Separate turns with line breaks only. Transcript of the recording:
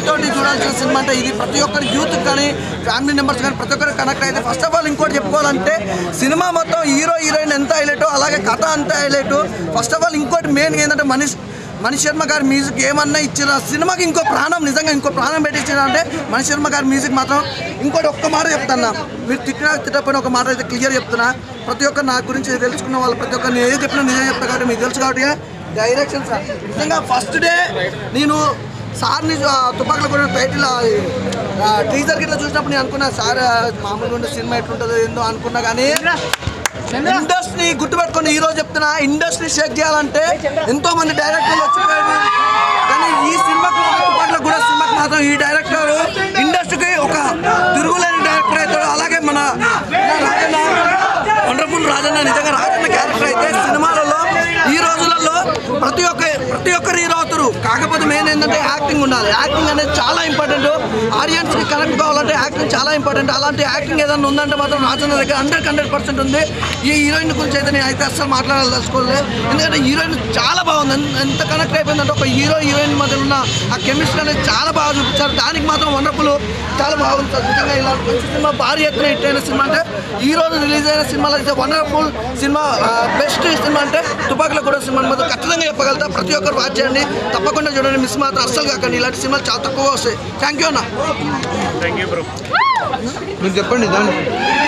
తోటి చూడాల్సిన సినిమా అంటే ఇది. ప్రతి ఒక్కరి యూత్ కానీ ఫ్యామిలీ మెంబర్స్ కానీ ప్రతి ఒక్కరు కనెక్ట్ అయితే. ఫస్ట్ ఆఫ్ ఆల్ ఇంకోటి చెప్పుకోవాలంటే సినిమా మొత్తం హీరో హీరోయిన్ ఎంత హైలైటో అలాగే కథ అంత హైలైట్. ఫస్ట్ ఆఫ్ ఆల్ ఇంకోటి మెయిన్ ఏంటంటే మణి శర్మ గారి మ్యూజిక్ ఏమన్నా ఇచ్చిన సినిమాకి ఇంకో ప్రాణం, నిజంగా ఇంకో ప్రాణం పెట్టించిన అంటే మణి శర్మ గారి మ్యూజిక్ మాత్రం. ఇంకోటి ఒక్క మాట చెప్తున్నా, మీరు తిట్టకపోయినా ఒక మాట అయితే క్లియర్ చెప్తున్నా. ప్రతి ఒక్కరు నా గురించి తెలుసుకున్న వాళ్ళు ప్రతి ఒక్కరు నేను ఏది చెప్పినా నిజం చెప్తా కాబట్టి మీకు తెలుసు కాబట్టి డైరెక్షన్ సార్ నిజంగా ఫస్ట్ డే నేను సార్ని తుపాకులు కూడా టైటిల్ టీజర్ గిట్లా చూసినప్పుడు నేను అనుకున్నా సార్ మామూలుగా ఉండే సినిమా ఎట్లుంటుందో ఏందో అనుకున్నా. కానీ ఇండస్ట్రీ గుర్తుపెట్టుకుని ఈరోజు చెప్తున్నా, ఇండస్ట్రీ షేక్ చేయాలంటే ఎంతో మంది డైరెక్టర్లు వచ్చిపోయారు. కానీ ఈ సినిమాకు కూడా సినిమాకి మాత్రం ఈ డైరెక్టర్ ఇండస్ట్రీకి ఒక తిరుగులేని డైరెక్టర్ అవుతాడు. అలాగే మన రాజన్న, వండర్ఫుల్ రాజన్న, నిజంగా రాజన్న క్యారెక్టర్ అయితే సినిమాలలో ఈ రోజులలో ప్రతి ఒక్కరు హీరో అవుతారు. కాకపోతే మెయిన్ ఏంటంటే యాక్టింగ్ ఉండాలి. యాక్టింగ్ అనేది చాలా ఇంపార్టెంట్. ఆడియన్స్కి కనెక్ట్ కావాలంటే యాక్టింగ్ చాలా ఇంపార్టెంట్. అలాంటి యాక్టింగ్ ఏదైనా ఉందంటే మాత్రం రాజన్న దగ్గర 100% ఉంది. ఈ హీరోయిన్ గురించి అయితే నేను అయితే అస్సలు మాట్లాడాలనుకోలేదు. ఎందుకంటే హీరోయిన్ చాలా బాగుంది. ఎంత కనెక్ట్ అయిపోయిందంటే ఒక హీరో హీరోయిన్ మధ్య ఉన్న ఆ కెమిస్ట్రీ అనేది చాలా బాగా చూపించారు. దానికి మాత్రం వండర్ఫుల్ చాలా బాగుంది సార్. నిజంగా ఇలా మంచి సినిమా భారీ ఎత్తున హిట్ అయిన సినిమా అంటే ఈ రోజు రిలీజ్ అయిన సినిమాలో అయితే వండర్ఫుల్ సినిమా. బెస్ట్ సినిమా అంటే తుపాకుల కూడా సినిమా మాత్రం ఖచ్చితంగా చెప్పగలుగుతా. ప్రతి ఒక్కరు వాచ్ చేయండి, తప్పకుండా చూడండి, మిస్ మాత్రం అస్సలు కాకండి. ఇలాంటి సినిమాలు చాలా తక్కువ వస్తాయి. థ్యాంక్ యూ అన్న.
మీరు చెప్పండి దాన్ని.